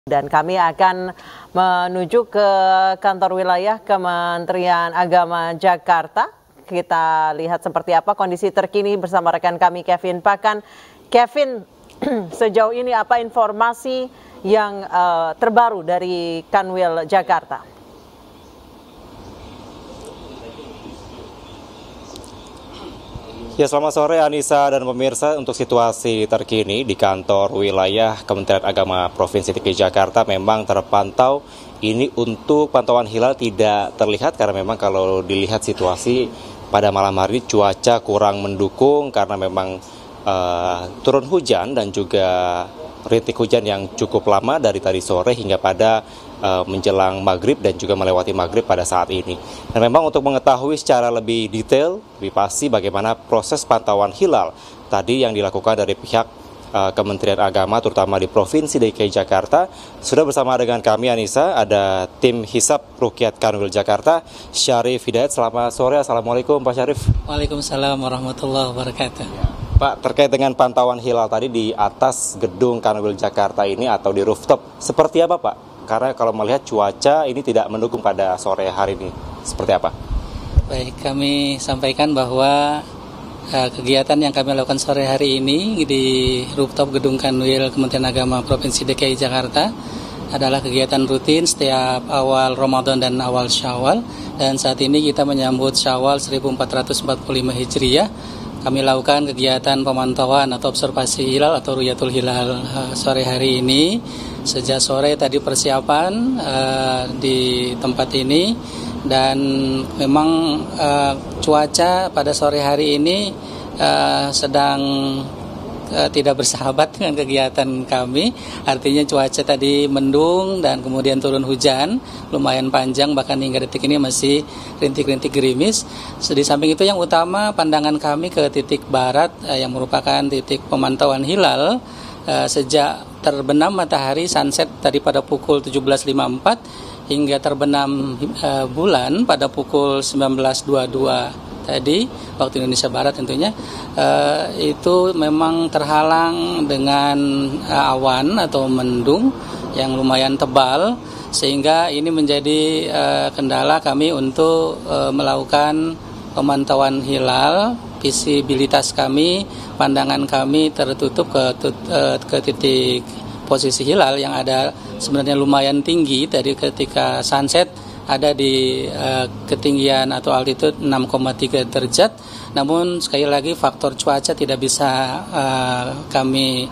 Dan kami akan menuju ke kantor wilayah Kementerian Agama Jakarta. Kita lihat seperti apa kondisi terkini bersama rekan kami Kevin Pakan. Kevin, sejauh ini apa informasi yang terbaru dari Kanwil Jakarta? Ya, selamat sore Anissa dan pemirsa. Untuk situasi terkini di kantor wilayah Kementerian Agama Provinsi DKI Jakarta memang terpantau ini untuk pantauan hilal tidak terlihat karena memang kalau dilihat situasi pada malam hari cuaca kurang mendukung karena memang turun hujan dan juga rintik hujan yang cukup lama dari tadi sore hingga pada menjelang maghrib dan juga melewati maghrib pada saat ini. Dan memang untuk mengetahui secara lebih detail, lebih pasti bagaimana proses pantauan hilal tadi yang dilakukan dari pihak Kementerian Agama terutama di Provinsi DKI Jakarta, sudah bersama dengan kami Anissa, ada tim Hisab Ruqyat Kanwil Jakarta, Syarif Hidayat. Selamat sore, Assalamualaikum Pak Syarif. Waalaikumsalam warahmatullahi wabarakatuh. Pak, terkait dengan pantauan hilal tadi di atas gedung Kanwil Jakarta ini atau di rooftop, seperti apa Pak? Karena kalau melihat cuaca ini tidak mendukung pada sore hari ini, seperti apa? Baik, kami sampaikan bahwa kegiatan yang kami lakukan sore hari ini di rooftop gedung Kanwil Kementerian Agama Provinsi DKI Jakarta adalah kegiatan rutin setiap awal Ramadan dan awal Syawal. Dan saat ini kita menyambut Syawal 1445 Hijriah. Kami lakukan kegiatan pemantauan atau observasi hilal atau Ru'yatul Hilal sore hari ini. Sejak sore tadi persiapan di tempat ini dan memang cuaca pada sore hari ini sedang tidak bersahabat dengan kegiatan kami. Artinya cuaca tadi mendung dan kemudian turun hujan lumayan panjang, bahkan hingga detik ini masih rintik-rintik gerimis. Di samping itu yang utama pandangan kami ke titik barat yang merupakan titik pemantauan hilal sejak terbenam matahari sunset tadi pada pukul 17.54 hingga terbenam bulan pada pukul 19.22 tadi waktu Indonesia Barat tentunya, itu memang terhalang dengan awan atau mendung yang lumayan tebal, sehingga ini menjadi kendala kami untuk melakukan pemantauan hilal. Visibilitas kami, pandangan kami tertutup ke titik posisi hilal yang ada sebenarnya lumayan tinggi dari ketika sunset, ada di ketinggian atau altitude 6,3 derajat. Namun sekali lagi faktor cuaca tidak bisa kami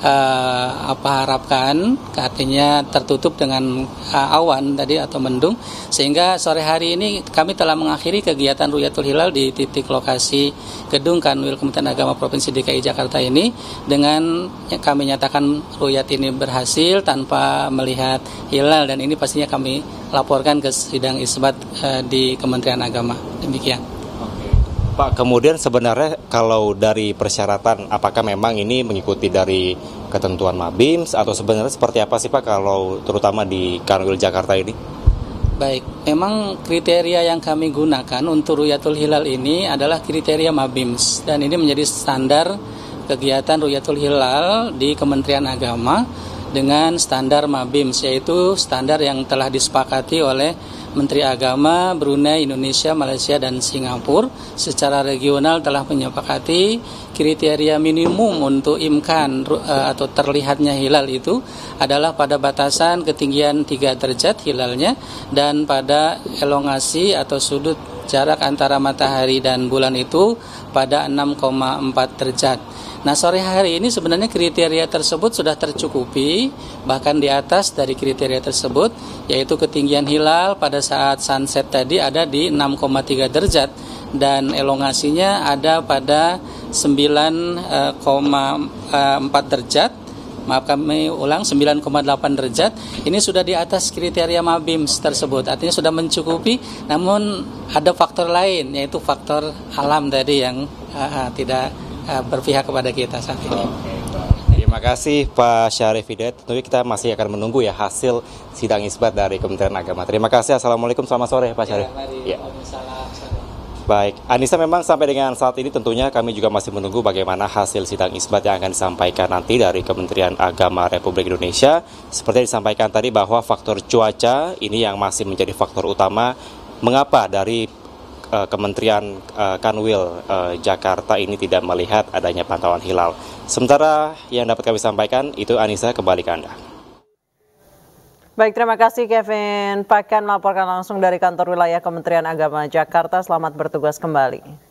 harapkan, artinya tertutup dengan awan tadi atau mendung, sehingga sore hari ini kami telah mengakhiri kegiatan Ru'yatul Hilal di titik lokasi gedung Kanwil Kementerian Agama Provinsi DKI Jakarta ini dengan kami nyatakan ru'yat ini berhasil tanpa melihat hilal, dan ini pastinya kami laporkan ke sidang isbat di Kementerian Agama. Demikian. Pak, kemudian sebenarnya kalau dari persyaratan, apakah memang ini mengikuti dari ketentuan Mabims atau sebenarnya seperti apa sih Pak kalau terutama di Kanwil Jakarta ini? Baik, memang kriteria yang kami gunakan untuk Ru'yatul Hilal ini adalah kriteria Mabims, dan ini menjadi standar kegiatan Ru'yatul Hilal di Kementerian Agama dengan standar Mabims, yaitu standar yang telah disepakati oleh Menteri Agama Brunei, Indonesia, Malaysia, dan Singapura. Secara regional telah menyepakati kriteria minimum untuk imkan atau terlihatnya hilal itu adalah pada batasan ketinggian 3 derajat hilalnya dan pada elongasi atau sudut jarak antara matahari dan bulan itu pada 6,4 derajat. Nah, sore hari ini sebenarnya kriteria tersebut sudah tercukupi, bahkan di atas dari kriteria tersebut, yaitu ketinggian hilal pada saat sunset tadi ada di 6,3 derajat dan elongasinya ada pada 9,4 derajat. Maaf, kami ulang, 9,8 derajat. Ini sudah di atas kriteria Mabims tersebut, artinya sudah mencukupi. Namun ada faktor lain, yaitu faktor alam tadi yang tidak berpihak kepada kita saat ini. Terima kasih Pak Syarif Hidayat. Tentunya kita masih akan menunggu ya hasil sidang isbat dari Kementerian Agama. Terima kasih. Assalamualaikum, selamat sore Pak Syarif. Ya, mari. Baik, Anissa, memang sampai dengan saat ini tentunya kami juga masih menunggu bagaimana hasil sidang isbat yang akan disampaikan nanti dari Kementerian Agama Republik Indonesia. Seperti yang disampaikan tadi bahwa faktor cuaca ini yang masih menjadi faktor utama mengapa dari Kementerian Kanwil Jakarta ini tidak melihat adanya pantauan hilal. Sementara yang dapat kami sampaikan itu, Anissa, kembali ke Anda. Baik, terima kasih Kevin Pakan melaporkan langsung dari kantor wilayah Kementerian Agama Jakarta. Selamat bertugas kembali.